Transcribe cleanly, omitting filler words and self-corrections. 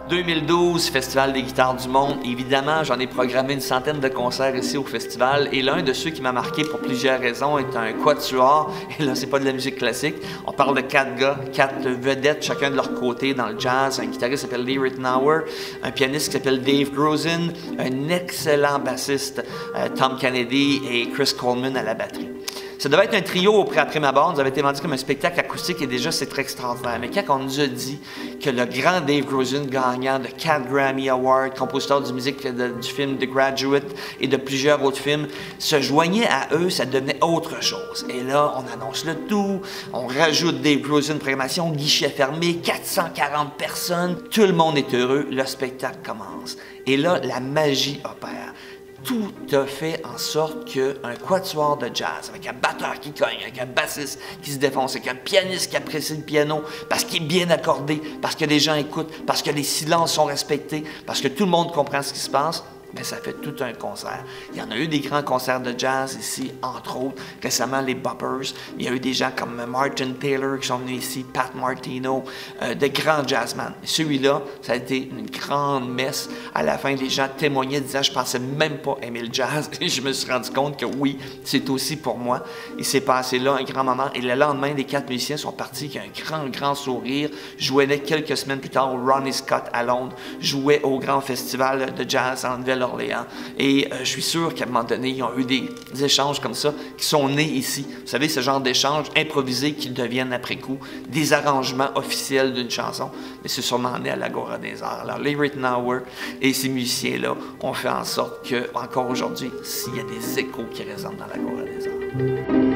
2012, Festival des guitares du monde. Évidemment, j'en ai programmé une centaine de concerts ici au festival et l'un de ceux qui m'a marqué pour plusieurs raisons est un quatuor. Et là, c'est pas de la musique classique. On parle de 4 gars, 4 vedettes, chacun de leur côté dans le jazz. Un guitariste qui s'appelle Lee Ritenour, un pianiste qui s'appelle Dave Grosin, un excellent bassiste, Tom Kennedy et Chris Coleman à la batterie. Ça devait être un trio au Prix ma barre, nous avait été vendu comme un spectacle acoustique et déjà c'est très extraordinaire. Mais quand on nous a dit que le grand Dave Grosin, gagnant de 4 Grammy Awards, compositeur de musique du film The Graduate et de plusieurs autres films, se joignait à eux, ça devenait autre chose. Et là, on annonce le tout, on rajoute Dave Grosin, programmation, guichet fermé, 440 personnes, tout le monde est heureux, le spectacle commence. Et là, la magie opère. Tout a fait en sorte qu'un quatuor de jazz, avec un batteur qui cogne, avec un bassiste qui se défonce, avec un pianiste qui apprécie le piano, parce qu'il est bien accordé, parce que les gens écoutent, parce que les silences sont respectés, parce que tout le monde comprend ce qui se passe, mais ça fait tout un concert. Il y en a eu des grands concerts de jazz ici, entre autres, récemment les Boppers. Il y a eu des gens comme Martin Taylor qui sont venus ici, Pat Martino, de grands jazzmen. Celui-là, ça a été une grande messe. À la fin, les gens témoignaient, disaient « Je pensais même pas aimer le jazz. » Et je me suis rendu compte que oui, c'est aussi pour moi. Il s'est passé là un grand moment. Et le lendemain, les 4 musiciens sont partis avec un grand sourire. Jouaient quelques semaines plus tard au Ronnie Scott à Londres. Jouaient au grand festival de jazz en Nouvelle-Orléans. Et je suis sûr qu'à un moment donné, ils ont eu des échanges comme ça qui sont nés ici. Vous savez, ce genre d'échanges improvisés qui deviennent après coup des arrangements officiels d'une chanson. Mais c'est sûrement né à l'Agora des Arts. Alors, Lee Ritenour et ces musiciens-là ont fait en sorte qu'encore aujourd'hui, s'il y a des échos qui résonnent dans l'Agora des Arts.